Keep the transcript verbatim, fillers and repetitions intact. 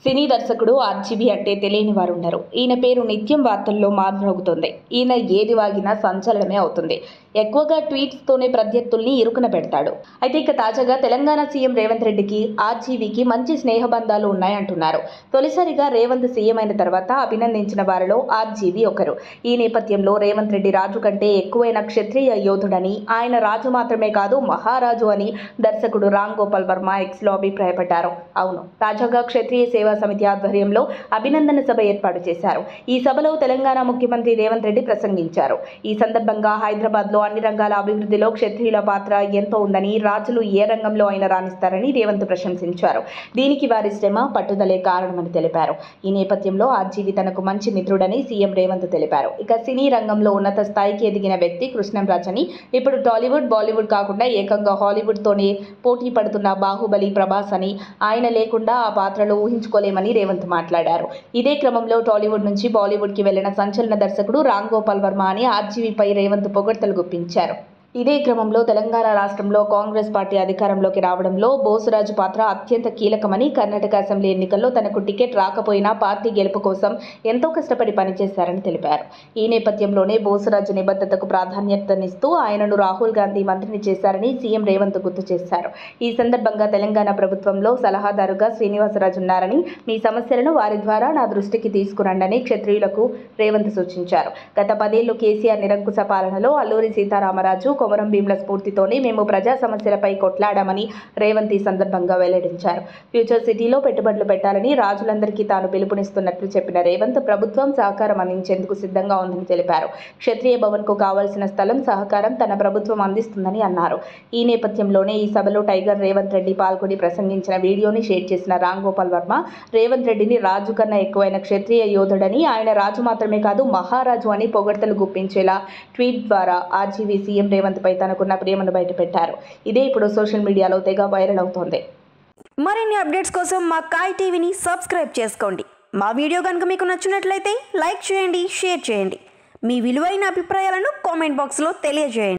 సినీ దర్శకుడు ఆర్జీవి అంటే తెలియని వారు ఉండరు. ఈయన పేరు నిత్యం వార్తల్లో మారుమోగుతుంది. ఈయన ఏది వాగినా సంచలనమే అవుతుంది. ఎక్కువగా ట్వీట్స్తోనే ప్రత్యర్థుల్ని ఇరుకున పెడతాడు. అయితే ఇక తాజాగా తెలంగాణ సీఎం రేవంత్ రెడ్డికి ఆర్జీవికి మంచి స్నేహబంధాలు ఉన్నాయంటున్నారు. తొలిసారిగా రేవంత్ సీఎం అయిన తర్వాత అభినందించిన వారిలో ఆర్జీవి ఒకరు. ఈ నేపథ్యంలో రేవంత్ రెడ్డి రాజు కంటే ఎక్కువైన క్షత్రియ యోధుడని, ఆయన రాజు మాత్రమే కాదు మహారాజు అని దర్శకుడు రామ్ గోపాల్ వర్మ ఎక్స్లో అభిప్రాయపడ్డారు. అవును, తాజాగా క్షత్రియ సేవా సమితి ఆధ్వర్యంలో అభినందన సభ ఏర్పాటు చేశారు. ఈ సభలో తెలంగాణ ముఖ్యమంత్రి రేవంత్ రెడ్డి ప్రసంగించారు. ఈ సందర్భంగా హైదరాబాద్ లో అన్ని రంగాల అభివృద్ధిలో క్షత్రియుల పాత్ర ఎంతో ఉందని, రాజులు ఏ రంగంలో అయినా రాణిస్తారని రేవంత్ ప్రశంసించారు. దీనికి వారి శ్రమ, పట్టుదలే కారణమని తెలిపారు. ఈ నేపథ్యంలో ఆర్జీవి తనకు మంచి మిత్రుడని సీఎం రేవంత్ తెలిపారు. ఇక సినీ రంగంలో ఉన్నత స్థాయికి ఎదిగిన వ్యక్తి కృష్ణంరాజ్ అని, ఇప్పుడు టాలీవుడ్, బాలీవుడ్ కాకుండా ఏకంగా హాలీవుడ్ తోనే పోటీ పడుతున్న బాహుబలి ప్రభాస్ అని, ఆయన లేకుండా ఆ పాత్రలో ఊహించుకోలేమని రేవంత్ మాట్లాడారు. ఇదే క్రమంలో టాలీవుడ్ నుంచి బాలీవుడ్ కి వెళ్లిన సంచలన దర్శకుడు రామ్ గోపాల్ వర్మ అని ఆర్జీవిపై రేవంత్ పొగడ్తలు గుప్పించారు. ఇదే క్రమంలో తెలంగాణ రాష్ట్రంలో కాంగ్రెస్ పార్టీ అధికారంలోకి రావడంలో బోసురాజు పాత్ర అత్యంత కీలకమని, కర్ణాటక అసెంబ్లీ ఎన్నికల్లో తనకు టికెట్ రాకపోయినా పార్టీ గెలుపు కోసం ఎంతో కష్టపడి పనిచేశారని తెలిపారు. ఈ నేపథ్యంలోనే బోసురాజు నిబద్ధతకు ప్రాధాన్యతనిస్తూ ఆయనను రాహుల్ గాంధీ మంత్రిని చేశారని సీఎం రేవంత్ గుర్తు చేశారు. ఈ సందర్భంగా తెలంగాణ ప్రభుత్వంలో సలహాదారుగా శ్రీనివాసరాజు ఉన్నారని, మీ సమస్యలను వారి ద్వారా నా దృష్టికి తీసుకురండని క్షత్రియులకు రేవంత్ సూచించారు. గత పదేళ్లు కేసీఆర్ నిరంకుశ పాలనలో అల్లూరి సీతారామరాజు, కొమరం భీమ్ల స్ఫూర్తితోనే మేము ప్రజా సమస్యలపై కొట్లాడామని రేవంత్ ఈ సందర్భంగా వెల్లడించారు. ఫ్యూచర్ సిటీలో పెట్టుబడులు పెట్టాలని రాజులందరికీ తాను పిలుపునిస్తున్నట్లు చెప్పిన రేవంత్ ప్రభుత్వం సహకారం అందించేందుకు సిద్ధంగా ఉందని తెలిపారు. క్షత్రియ భవన్ కు కావాల్సిన స్థలం, సహకారం తన ప్రభుత్వం అందిస్తుందని అన్నారు. ఈ నేపథ్యంలోనే ఈ సభలో టైగర్ రేవంత్ రెడ్డి పాల్గొని ప్రసంగించిన వీడియోని షేర్ చేసిన రామ్ గోపాల్ వర్మ రేవంత్ రెడ్డిని రాజు కన్నా ఎక్కువైన క్షత్రియ యోధుడని, ఆయన రాజు మాత్రమే కాదు మహారాజు అని పొగడ్తలు గుప్పించేలా ట్వీట్ ద్వారా ఆర్జీవి సీఎం రేవంత్ పై తనకున్న ప్రేమను బయటపెట్టారు. ఇదే ఇప్పుడు సోషల్ మీడియాలో తెగ వైరల్ అవుతోంది. మరిన్ని అప్డేట్స్ కోసం మా కాయ్ టీవీని సబ్స్క్రైబ్ చేసుకోండి. మా వీడియో కనుక మీకు నచ్చినట్లయితే లైక్ చేయండి, షేర్ చేయండి. మీ విలువైన అభిప్రాయాలను కామెంట్ బాక్స్లో తెలియజేయండి.